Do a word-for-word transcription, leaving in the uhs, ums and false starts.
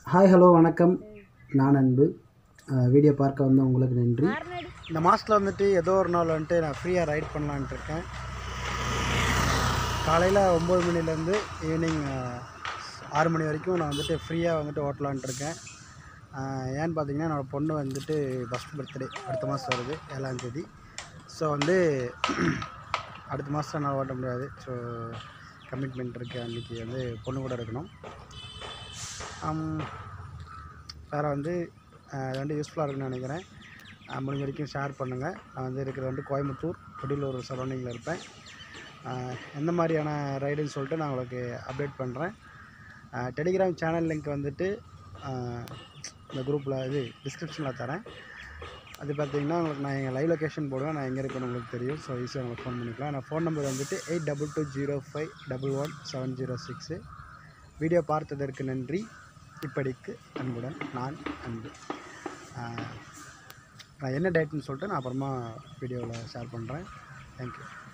Hi hello வணக்கம். நான் அன்பு. வீடியோ பார்க்க வந்த உங்களுக்கு நன்றி. இந்த மாதத்தில் வந்துட்டு ஏதோ ஒரு நாள் வந்துட்டு நான் ஃப்ரீயாக ரைட் பண்ணலான்ட்டு இருக்கேன். காலையில் ஒம்பது மணிலேருந்து ஈவினிங் ஆறு மணி வரைக்கும் நான் வந்துட்டு ஃப்ரீயாக வந்துட்டு ஓட்டலான்ட்டு இருக்கேன். ஏன்னு பார்த்தீங்கன்னா என்னோடய பொண்ணு வந்துட்டு ஃபஸ்ட் பர்த்டே அடுத்த மாதம் வருது, ஏழாந்தேதி. ஸோ வந்து அடுத்த மாதம் நான் ஓட்ட முடியாது. ஸோ கமிட்மெண்ட் இருக்குது, அன்றைக்கி வந்து பொண்ணு கூட இருக்கணும். வேறு வந்து இது வந்து யூஸ்ஃபுல்லாக இருக்குன்னு நினைக்கிறேன். முடிஞ்ச வரைக்கும் ஷேர் பண்ணுங்கள். நான் வந்து இருக்கிறது வந்து கோயம்புத்தூர் கொடிலூர் சரௌண்டிங்கில் இருப்பேன். எந்த மாதிரியான ரைடுன்னு சொல்லிட்டு நான் உங்களுக்கு அப்டேட் பண்ணுறேன். டெலிகிராம் சேனல் லிங்க் வந்துட்டு இந்த குரூப்பில் இது டிஸ்கிரிப்ஷனில் தரேன். அது பார்த்திங்கன்னா உங்களுக்கு நான் எங்கள் லைவ் லொக்கேஷன் போடுவேன், நான் எங்கே இருக்கேன்னு உங்களுக்கு தெரியும். ஸோ ஈஸியாக உங்களுக்கு ஃபோன் பண்ணிக்கலாம். நான் ஃபோன் நம்பர் வந்துட்டு eight double two zero five double one seven zero six. Video பார்த்ததற்கு நன்றி. இப்படிக்கு அன்புடன் நான் அன்பு. நான் என்ன டேட்டுன்னு சொல்லிட்டு நான் அப்புறமா வீடியோவில் ஷேர் பண்ணுறேன். தேங்க்யூ.